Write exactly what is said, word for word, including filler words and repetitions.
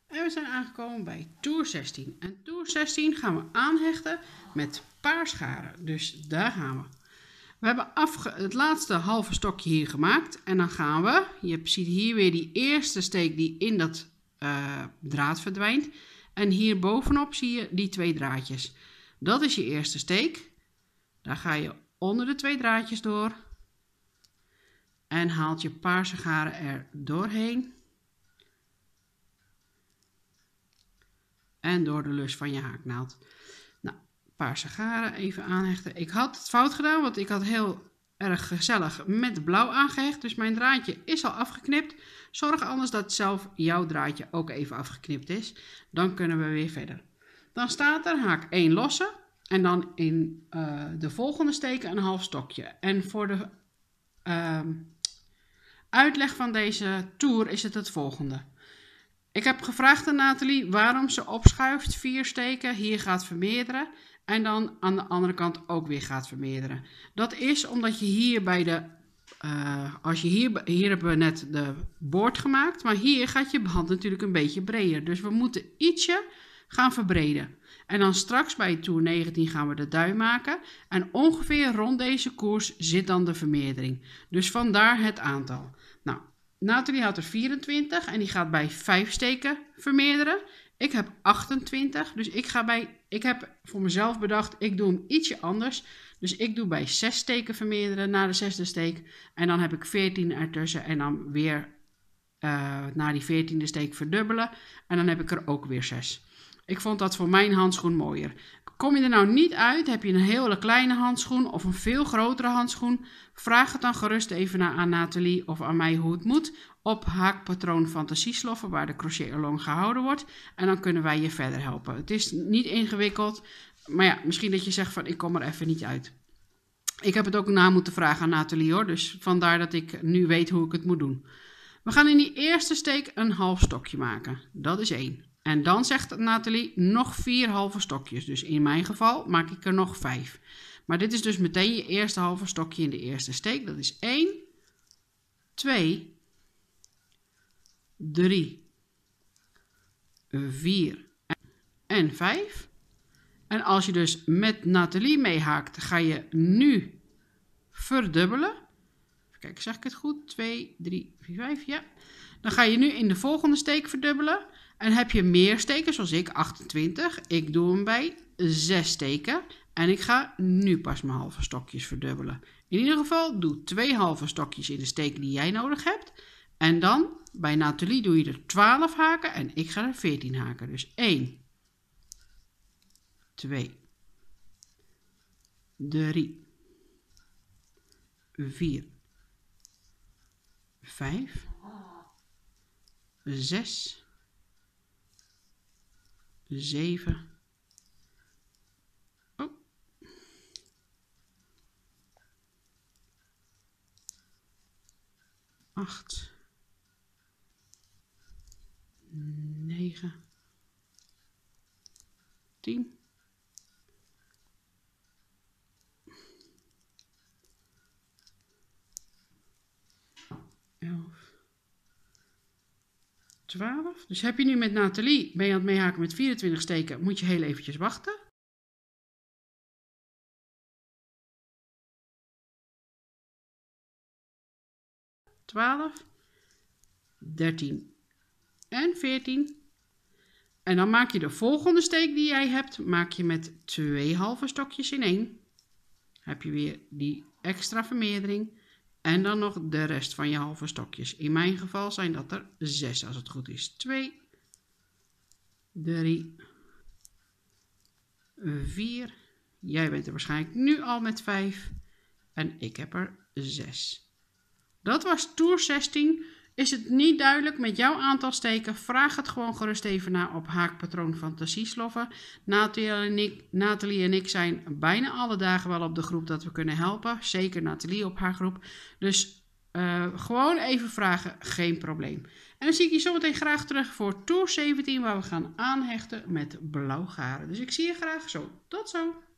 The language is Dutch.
En we zijn aangekomen bij toer zestien. En toer zestien gaan we aanhechten met paarscharen. Dus daar gaan we. We hebben het laatste halve stokje hier gemaakt. En dan gaan we, je ziet hier weer die eerste steek die in dat uh, draad verdwijnt. En hier bovenop zie je die twee draadjes. Dat is je eerste steek. Daar ga je onder de twee draadjes door. En haalt je paarse garen er doorheen. En door de lus van je haaknaald. Nou, paarse garen even aanhechten. Ik had het fout gedaan, want ik had heel erg gezellig met blauw aangehecht. Dus mijn draadje is al afgeknipt. Zorg anders dat zelf jouw draadje ook even afgeknipt is. Dan kunnen we weer verder. Dan staat er haak één losse. En dan in uh, de volgende steken een half stokje. En voor de uh, uitleg van deze toer is het het volgende. Ik heb gevraagd aan Nathalie waarom ze opschuift, vier steken, hier gaat vermeerderen en dan aan de andere kant ook weer gaat vermeerderen. Dat is omdat je hier bij de, uh, als je hier, hier hebben we net de boord gemaakt, maar hier gaat je band natuurlijk een beetje breder. Dus we moeten ietsje gaan verbreden. En dan straks bij toer negentien gaan we de duim maken en ongeveer rond deze koers zit dan de vermeerdering. Dus vandaar het aantal. Nou. Nathalie had er vierentwintig en die gaat bij vijf steken vermeerderen. Ik heb achtentwintig, dus ik ga bij, ik heb voor mezelf bedacht, ik doe hem ietsje anders. Dus ik doe bij zes steken vermeerderen na de zesde steek. En dan heb ik veertien ertussen en dan weer uh, na die veertiende steek verdubbelen. En dan heb ik er ook weer zes. Ik vond dat voor mijn handschoen mooier. Kom je er nou niet uit, heb je een hele kleine handschoen of een veel grotere handschoen, vraag het dan gerust even aan Nathalie of aan mij hoe het moet op haakpatroon Fantasiesloffen waar de crochet along gehouden wordt. En dan kunnen wij je verder helpen. Het is niet ingewikkeld, maar ja, misschien dat je zegt van ik kom er even niet uit. Ik heb het ook na moeten vragen aan Nathalie hoor, dus vandaar dat ik nu weet hoe ik het moet doen. We gaan in die eerste steek een half stokje maken. Dat is één. En dan zegt Nathalie nog vier halve stokjes. Dus in mijn geval maak ik er nog vijf. Maar dit is dus meteen je eerste halve stokje in de eerste steek. Dat is één, twee, drie, vier en vijf. En als je dus met Nathalie meehaakt, ga je nu verdubbelen. Even kijken, zeg ik het goed? twee, drie, vier, vijf, ja. Dan ga je nu in de volgende steek verdubbelen. En heb je meer steken, zoals ik, achtentwintig. Ik doe hem bij zes steken. En ik ga nu pas mijn halve stokjes verdubbelen. In ieder geval, doe twee halve stokjes in de steek die jij nodig hebt. En dan, bij Nathalie doe je er twaalf haken en ik ga er veertien haken. Dus één, twee, drie, vier, vijf, zes... zeven, oh, acht, negen, tien, elf, twaalf. Dus heb je nu met Nathalie, ben je aan het meehaken met vierentwintig steken, moet je heel eventjes wachten. twaalf, dertien en veertien. En dan maak je de volgende steek die jij hebt, maak je met twee halve stokjes in één. Heb je weer die extra vermeerdering. En dan nog de rest van je halve stokjes. In mijn geval zijn dat er zes als het goed is. twee, drie, vier. Jij bent er waarschijnlijk nu al met vijf. En ik heb er zes. Dat was toer zestien. Is het niet duidelijk met jouw aantal steken? Vraag het gewoon gerust even na op haakpatroon Fantasiesloffen. Nathalie en ik, Nathalie en ik zijn bijna alle dagen wel op de groep dat we kunnen helpen. Zeker Nathalie op haar groep. Dus uh, gewoon even vragen, geen probleem. En dan zie ik je zometeen graag terug voor toer zeventien waar we gaan aanhechten met blauw garen. Dus ik zie je graag zo. Tot zo!